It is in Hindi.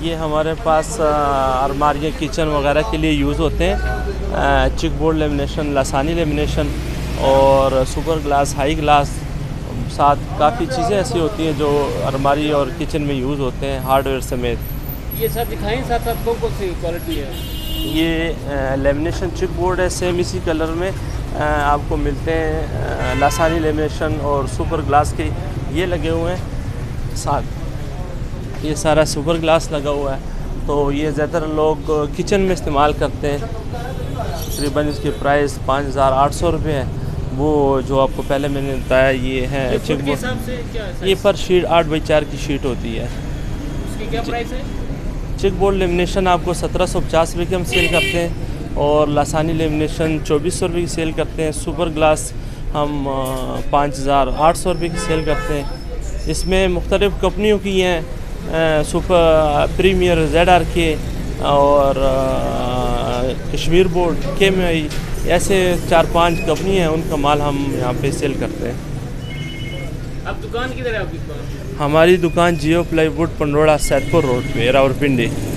ये हमारे पास अलमारियाँ किचन वगैरह के लिए यूज़ होते हैं। चिक बोर्ड लेमिनेशन, लासानी लेमिनेशन और सुपर ग्लास, हाई ग्लास, साथ काफ़ी चीज़ें ऐसी होती हैं जो अलमारी और किचन में यूज़ होते हैं हार्डवेयर समेत। ये सब दिखाएं, साथ साथ कौन कौन सी क्वालिटी है? ये लेमिनेशन चिक बोर्ड है, सेम इसी कलर में आपको मिलते हैं। लासानी लेमिनेशन और सुपर ग्लास के ये लगे हुए हैं साथ। ये सारा सुपर ग्लास लगा हुआ है, तो ये ज़्यादातर लोग किचन में इस्तेमाल करते हैं। तकरीबन इसकी प्राइस 5,800 रुपये है। वो जो आपको पहले मैंने बताया ये है चिक बोर्ड। ये पर शीट 8x4 की शीट होती है। उसकी क्या प्राइस है? चिक बोर्ड लेमिनेशन आपको 1750 रुपये की हम सेल करते हैं और लासानी लेमिनेशन 2400 रुपये की सेल करते हैं। सुपर ग्लास हम 5,800 रुपये की सेल करते हैं। इसमें मुख्तलिफ़ कंपनियों की हैं, सुपर प्रीमियर, ZRK और कश्मीर बोर्ड, KMI, ऐसे 4-5 कंपनी हैं, उनका माल हम यहाँ पे सेल करते हैं। अब दुकान किधर है आपकी दुकान? हमारी दुकान जियो प्लाईवुड, पंडोड़ा, सैदपुर रोड पे, रावलपिंडी।